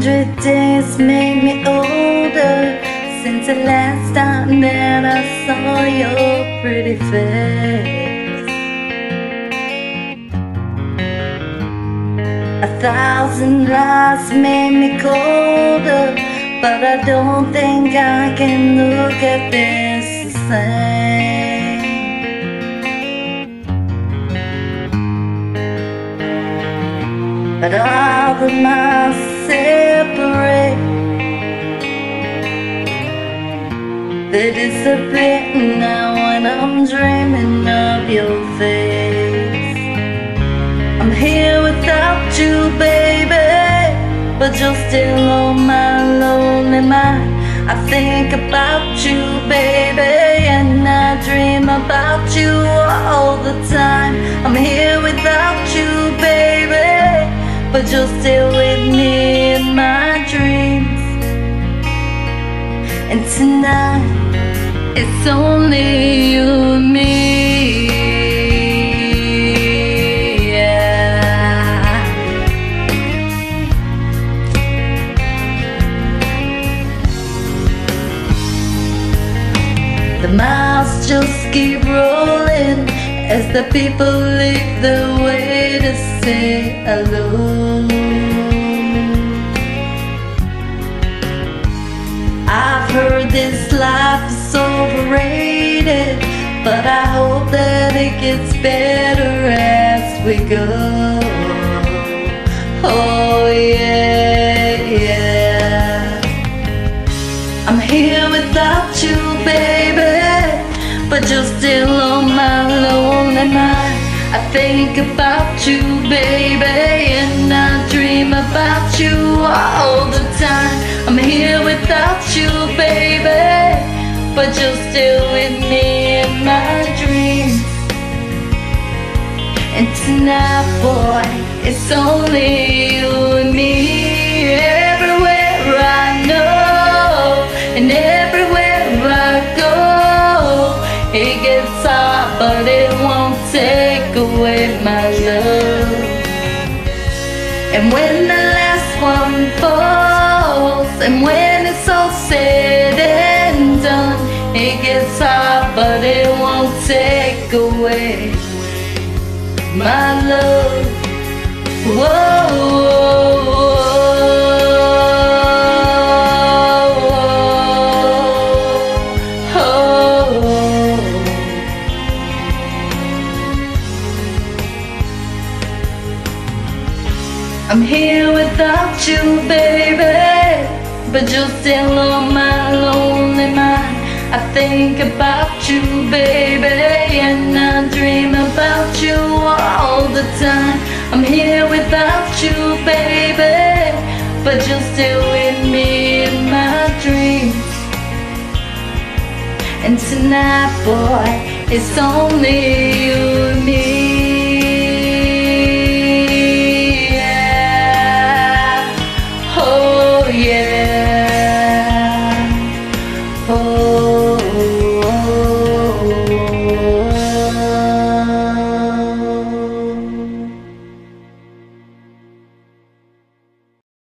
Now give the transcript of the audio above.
100 days made me older since the last time that I saw your pretty face. 1,000 lies made me colder, but I don't think I can look at this the same. But all the miles separate, they disappear now when I'm dreaming of your face. I'm here without you, baby, but you're still on my lonely mind. I think about you, baby, and I dream about you all the time. I'm here without you, baby, but you're still with me in my dreams. And tonight, it's only you and me. Yeah. The miles just keep rolling as the people leave their way to say hello. I've heard this life is overrated, but I hope that it gets better as we go. Oh yeah, yeah. I'm here without you, baby, but you're still on my lonely mind. I think about you, baby, and I dream about you all the time. I'm here without you, baby, but you're still with me in my dreams. And tonight, boy, it's only you and me. Everywhere I know, and everywhere I go, it gets hard, but it won't take away my love. And when the last one falls, and when it's all said and done, it gets hard, but it won't take away my love. Whoa. I'm here without you, baby, but you're still on my lonely mind. I think about you, baby, and I dream about you all the time. I'm here without you, baby, but you're still with me in my dreams. And tonight, boy, it's only you and me.